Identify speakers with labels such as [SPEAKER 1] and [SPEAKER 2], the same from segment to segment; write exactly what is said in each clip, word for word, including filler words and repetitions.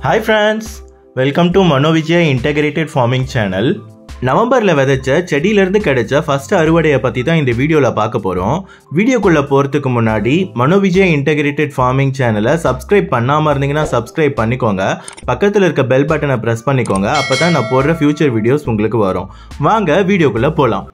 [SPEAKER 1] Hi friends, welcome to Manovijaya Integrated Farming Channel. நவம்பர்ல விதைச்ச செடியில இருந்து கிடைச்ச ஃபர்ஸ்ட் அறுவடையை பத்தி தான் இந்த வீடியோல பார்க்க போறோம். வீடியோக்குள்ள போறதுக்கு முன்னாடி மனோவிஜயா இன்டகிரேட்டட் ஃபார்மிங் சேனலை சப்ஸ்கிரைப் பண்ணாம இருந்தீங்கன்னா சப்ஸ்கிரைப் பண்ணிக்கோங்க. பக்கத்துல இருக்க பெல் பட்டனை பிரஸ் பண்ணிக்கோங்க. அப்பதான் நான் போடுற ஃபியூச்சர் வீடியோஸ் உங்களுக்கு வரும். வாங்க வீடியோக்குள்ள போலாம்.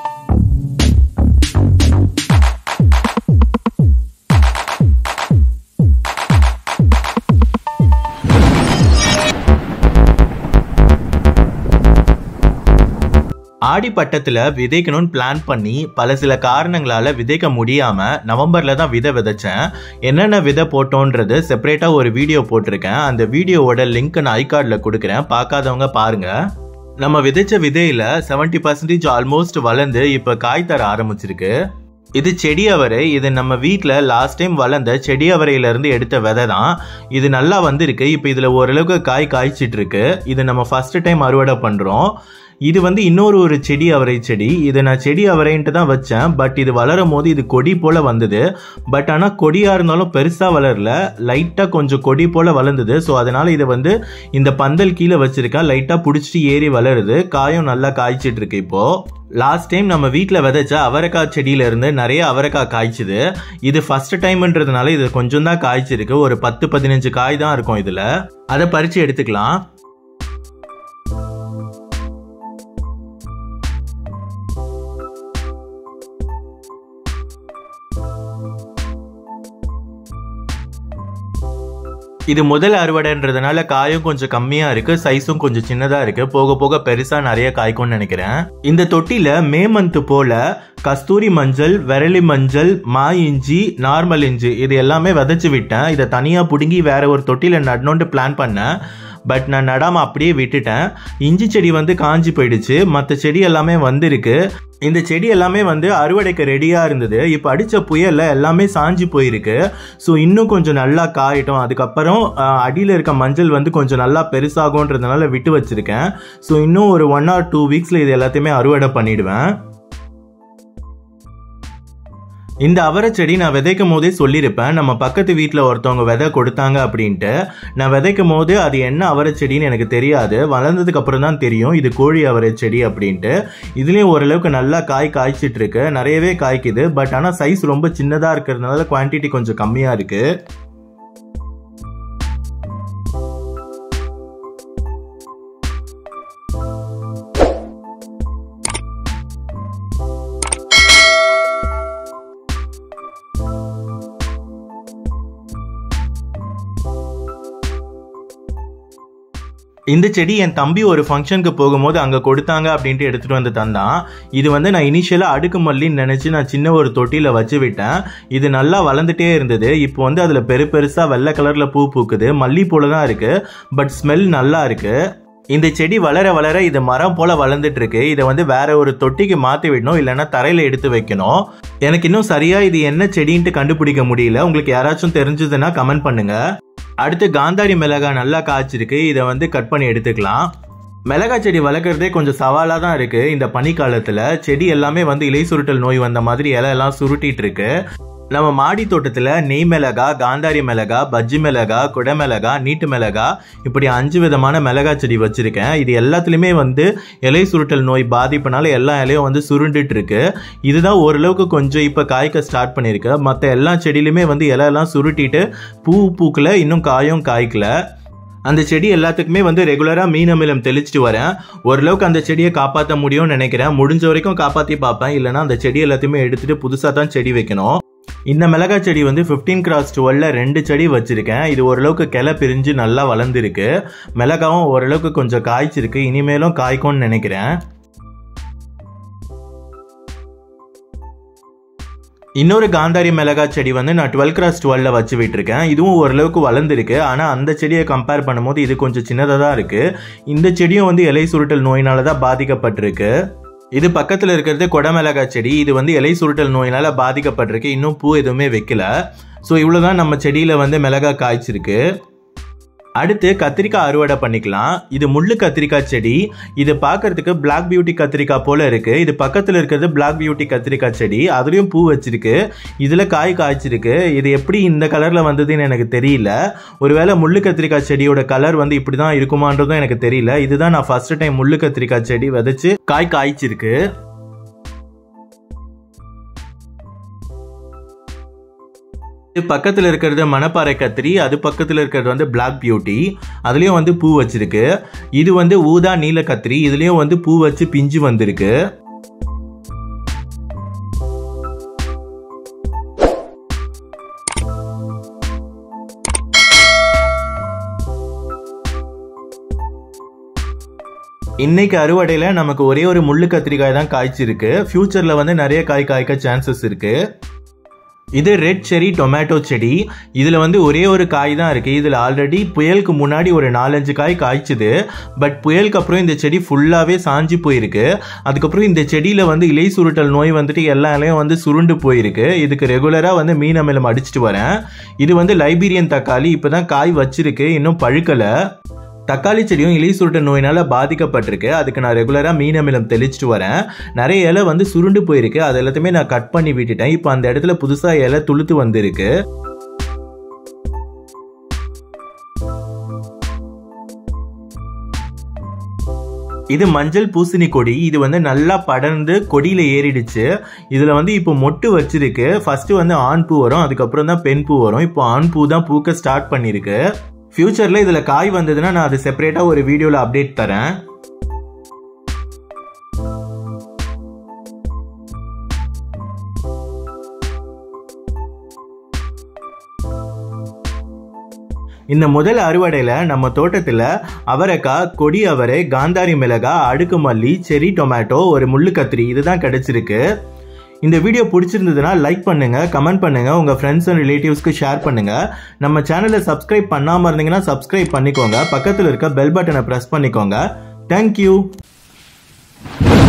[SPEAKER 1] ஆடி பட்டத்துல விதைக்கணும்னு பிளான் பண்ணி பல சில காரணங்களால விதைக்க முடியாம நவம்பர்ல தான் விதை விதைச்சேன். என்னென்ன விதை போட்டோன்றது செப்பரேட்டா ஒரு வீடியோ போட்டிருக்கேன். அந்த வீடியோவோட லிங்க் நான் ஐகார்ட்ல கொடுக்குறேன், பார்க்காதவங்க பாருங்க. நம்ம விதைச்ச விதையில செவன்டி பர்சன்டேஜ் ஆல்மோஸ்ட் வளர்ந்து இப்ப காய் தர ஆரம்பிச்சிருக்கு. இது செடி அவரை. இது நம்ம வீட்டில் லாஸ்ட் டைம் வளர்ந்த செடி அவரையில இருந்து எடுத்த விதை தான். இது நல்லா வந்திருக்கு. இப்போ இதுல ஓரளவுக்கு காய் காய்ச்சிட்டு இருக்கு. இது நம்ம ஃபர்ஸ்ட் டைம் அறுவடை பண்றோம். இது வந்து இன்னொரு ஒரு செடி அவரை செடி. இதை நான் செடி அவரைன்ட்டு தான் வச்சேன். பட் இது வளரும் போது இது கொடி போல வந்தது. பட் ஆனால் கொடியா இருந்தாலும் பெருசா வளரல, லைட்டா கொஞ்சம் கொடி போல வளர்ந்தது. ஸோ அதனால இதை வந்து இந்த பந்தல் கீழே வச்சிருக்கேன். லைட்டா பிடிச்சிட்டு ஏறி வளருது. காயும் நல்லா காய்ச்சிட்டு இருக்கு. இப்போ லாஸ்ட் டைம் நம்ம வீட்டில் விதைச்ச அவரைக்காய் செடியில இருந்து நிறைய அவரைக்காய் காய்ச்சுது. இது ஃபர்ஸ்ட் டைம்ன்றதுனால இது கொஞ்சம் தான் காய்ச்சிருக்கு. ஒரு பத்து பதினஞ்சு காய் தான் இருக்கும் இதுல. அதை பறிச்சு எடுத்துக்கலாம். இது முதல் அறுவடைன்றதுனால காயும் கொஞ்சம் கம்மியா இருக்கு, சைஸும் கொஞ்சம் சின்னதா இருக்கு. போக போக பெருசா நிறைய காய்க்கும்னு நினைக்கிறேன். இந்த தொட்டில மே மந்த் போல கஸ்தூரி மஞ்சள், விரலி மஞ்சள், மா இஞ்சி, நார்மல் இஞ்சி இது எல்லாமே விதைச்சு விட்டேன். இதை தனியா புடுங்கி வேற ஒரு தொட்டில நடணும்னு பிளான் பண்ணேன். பட் நான் நடாம அப்படியே விட்டுட்டேன். இஞ்சி செடி வந்து காஞ்சி போயிடுச்சு. மற்ற செடி எல்லாமே வந்திருக்கு. இந்த செடி எல்லாமே வந்து அறுவடைக்கு ரெடியா இருந்தது. இப்போ அடிச்ச புயல்ல எல்லாமே சாஞ்சி போயிருக்கு. ஸோ இன்னும் கொஞ்சம் நல்லா காயிட்டும். அதுக்கப்புறம் அடியில் இருக்க மஞ்சள் வந்து கொஞ்சம் நல்லா பெருசாகும்ன்றதுனால விட்டு வச்சிருக்கேன். ஸோ இன்னும் ஒரு ஒன் ஆர் டூ வீக்ஸ்ல இது எல்லாத்தையுமே அறுவடை பண்ணிடுவேன். இந்த அவரை செடி நான் விதைக்கும் போதே சொல்லியிருப்பேன். நம்ம பக்கத்து வீட்டில் ஒருத்தவங்க விதை கொடுத்தாங்க அப்படின்ட்டு. நான் விதைக்கும் போது அது என்ன அவரை செடின்னு எனக்கு தெரியாது. வளர்ந்ததுக்கு அப்புறம் தான் தெரியும் இது கோழி அவரை செடி அப்படின்ட்டு. இதுலேயும் ஓரளவுக்கு நல்லா காய் காய்ச்சிட்டு இருக்கு. நிறையவே காய்க்குது. பட் ஆனால் சைஸ் ரொம்ப சின்னதாக இருக்கிறதுனால குவான்டிட்டி கொஞ்சம் கம்மியாக இருக்கு. இந்த செடி என் தம்பி ஒரு ஃபங்க்ஷனுக்கு போகும்போது அங்கே கொடுத்தாங்க அப்படின்ட்டு எடுத்துகிட்டு வந்து தந்தான். இது வந்து நான் இனிஷியலாக அடுக்கு மல்லின்னு நினச்சி நான் சின்ன ஒரு தொட்டியில் வச்சு விட்டேன். இது நல்லா வளர்ந்துட்டே இருந்தது. இப்போ வந்து அதில் பெரு பெருசாக வெள்ளை கலரில் பூ பூக்குது. மல்லி போல தான் இருக்குது. பட் ஸ்மெல் நல்லா இருக்குது. இந்த செடி வளர வளர இது மரம் போல வளர்ந்துட்டு இருக்கு. இதை வந்து வேற ஒரு தொட்டிக்கு மாற்றி விடணும், இல்லைன்னா தரையில் எடுத்து வைக்கணும். எனக்கு இன்னும் சரியா இது என்ன செடின்ட்டு கண்டுபிடிக்க முடியல. உங்களுக்கு யாராச்சும் தெரிஞ்சதுன்னா கமெண்ட் பண்ணுங்க. அடுத்து காந்தாரி மிளகாய் நல்லா காய்ச்சிருக்கு. இதை வந்து கட் பண்ணி எடுத்துக்கலாம். மிளகாய் செடி வளர்க்குறதே கொஞ்சம் சவாலாக தான் இருக்கு. இந்த பனிக்காலத்தில் செடி எல்லாமே வந்து இலை சுருட்டல் நோய் வந்த மாதிரி இலை எல்லாம் சுருட்டிட்டு இருக்கு. நம்ம மாடி தோட்டத்தில் நெய் மிளகா, காந்தாரி மிளகா, பஜ்ஜி மிளகா, குடை மிளகா, நீட்டு மிளகா இப்படி அஞ்சு விதமான மிளகாய் செடி வச்சிருக்கேன். இது எல்லாத்துலேயுமே வந்து இலை சுருட்டல் நோய் பாதிப்புனால எல்லா இலையும் வந்து சுருண்டுட்டு இருக்கு. இதுதான் ஓரளவுக்கு கொஞ்சம் இப்போ காய்க்க ஸ்டார்ட் பண்ணியிருக்கு. மற்ற எல்லா செடியிலுமே வந்து இலையெல்லாம் சுருட்டிட்டு பூ பூக்கல, இன்னும் காயும் காய்க்கல. அந்த செடி எல்லாத்துக்குமே வந்து ரெகுலராக மீன் அமிலம் தெளிச்சிட்டு வரேன். ஓரளவுக்கு அந்த செடியை காப்பாற்ற முடியும்னு நினைக்கிறேன். முடிஞ்ச வரைக்கும் காப்பாற்றி பார்ப்பேன். இல்லைனா அந்த செடி எல்லாத்தையுமே எடுத்துட்டு புதுசாக தான் செடி வைக்கணும். இந்த மிளகாய் செடி வந்து பிப்டீன் கிராஸ் டுவெல்ல ரெண்டு செடி வச்சிருக்கேன். இது ஓரளவுக்கு கிளை பிரிஞ்சு நல்லா வளர்ந்துருக்கு. மிளகாவும் ஓரளவுக்கு கொஞ்சம் காய்ச்சிருக்கு. இனிமேலும் காய்க்கும்னு நினைக்கிறேன். இன்னொரு காந்தாரி மிளகாய் செடி வந்து நான் டுவெல் கிராஸ் டுவெல்ல வச்சு விட்டுருக்கேன். இதுவும் ஓரளவுக்கு வளர்ந்துருக்கு. ஆனால் அந்த செடியை கம்பேர் பண்ணும்போது இது கொஞ்சம் சின்னதாக தான் இருக்கு. இந்த செடியும் வந்து இலை சுருட்டல் நோயினால தான் பாதிக்கப்பட்டிருக்கு. இது பக்கத்தில் இருக்கிறது கொடை மிளகாய் செடி. இது வந்து இலை சுருட்டல் நோயினால பாதிக்கப்பட்டிருக்கு. இன்னும் பூ எதுவுமே வைக்கல. ஸோ இவ்வளோதான் நம்ம செடியில் வந்து மிளகாய் காய்ச்சிருக்கு. அடுத்து கத்திரிக்காய் அறுவடை பண்ணிக்கலாம். இது முள்ளு கத்திரிக்காய் செடி. இது பார்க்கறதுக்கு பிளாக் பியூட்டி கத்திரிக்காய் போல இருக்கு. இது பக்கத்தில் இருக்கிறது பிளாக் பியூட்டி கத்திரிக்காய் செடி. அதுலயும் பூ வச்சிருக்கு. இதுல காய் காய்ச்சிருக்கு. இது எப்படி இந்த கலர்ல வந்ததுன்னு எனக்கு தெரியல. ஒருவேளை முள்ளு கத்திரிக்காய் செடியோட கலர் வந்து இப்படிதான் இருக்குமான்றதும் எனக்கு தெரியல. இதுதான் நான் ஃபர்ஸ்ட் டைம் முள்ளு கத்திரிக்காய் செடி விதைச்சு காய் காய்ச்சிருக்கு. பக்கத்தில் இருக்கிறது மணப்பாறை கத்திரி. அது பக்கத்தில் இருக்கிறது வந்து பிளாக் பியூட்டி. அதுலயும் வந்து பூ வச்சிருக்கு. இது வந்து ஊதா நீல கத்திரி. இதுலயும் வந்து பூ வச்சு பிஞ்சு வந்திருக்கு. இன்னைக்கு அறுவடையில நமக்கு ஒரே ஒரு முள்ளு கத்திரிக்காய் தான் காய்ச்சிருக்கு. ஃபியூச்சர்ல வந்து நிறைய காய் காய்க்க சான்சஸ் இருக்கு. இது ரெட் செரி டொமேட்டோ செடி. இதுல வந்து ஒரே ஒரு காய் தான் இருக்கு. இதுல ஆல்ரெடி புயலுக்கு முன்னாடி ஒரு நாலஞ்சு காய் காய்ச்சுது. பட் புயலுக்கு அப்புறம் இந்த செடி ஃபுல்லாவே சாஞ்சி போயிருக்கு. அதுக்கப்புறம் இந்த செடியில வந்து இலை சுருட்டல் நோய் வந்துட்டு எல்லா இலையும் வந்து சுருண்டு போயிருக்கு. இதுக்கு ரெகுலரா வந்து மீன் அமிலம் அடிச்சுட்டு வரேன். இது வந்து லைபீரியன் தக்காளி. இப்பதான் காய் வச்சிருக்கு, இன்னும் பழுக்கல. தக்காளி செடியும் இலை சுருட்ட நோயினால பாதிக்கப்பட்டிருக்கு. அதுக்கு நான் ரெகுலரா மீன் அமிலம் தெளிச்சுட்டு வரேன். நிறைய இலை வந்து சுருண்டு போயிருக்கு. அது எல்லாத்தையுமே நான் கட் பண்ணி விட்டுட்டேன். இப்போ அந்த இடத்துல புதுசா இலை துளுத்து வந்திருக்கு. இது மஞ்சள் பூசணி கொடி. இது வந்து நல்லா படர்ந்து கொடியில ஏறிடுச்சு. இதுல வந்து இப்போ மொட்டு வச்சிருக்கு. ஃபர்ஸ்ட் வந்து ஆண் பூ வரும், அதுக்கப்புறம் தான் பெண் பூ வரும். இப்போ ஆண் பூ தான் பூக்க ஸ்டார்ட் பண்ணிருக்கு. ஃபியூச்சர்ல இதுல காய் வந்ததுன்னா நான் அது செப்பரேட்டா ஒரு வீடியோல அப்டேட் தரேன். இந்த முதல் அறுவடையில நம்ம தோட்டத்துல அவரைக்காய், கொடி அவரை, காந்தாரி மிளகாய், அடுக்கு மல்லி, செரி டொமேட்டோ, ஒரு முள்ளு கத்திரி இதுதான் கிடைச்சிருக்கு. இந்த வீடியோ பிடிச்சிருந்ததுன்னா லைக் பண்ணுங்க, கமெண்ட் பண்ணுங்க, உங்க ஃப்ரெண்ட்ஸ் அண்ட் ரிலேட்டிவ்ஸ்க்கு ஷேர் பண்ணுங்க. நம்ம சேனலை சப்ஸ்கிரைப் பண்ணாம இருந்தீங்கன்னா சப்ஸ்கிரைப் பண்ணிக்கோங்க. பக்கத்தில் இருக்க பெல் பட்டனை பிரஸ் பண்ணிக்கோங்க. தேங்க்யூ.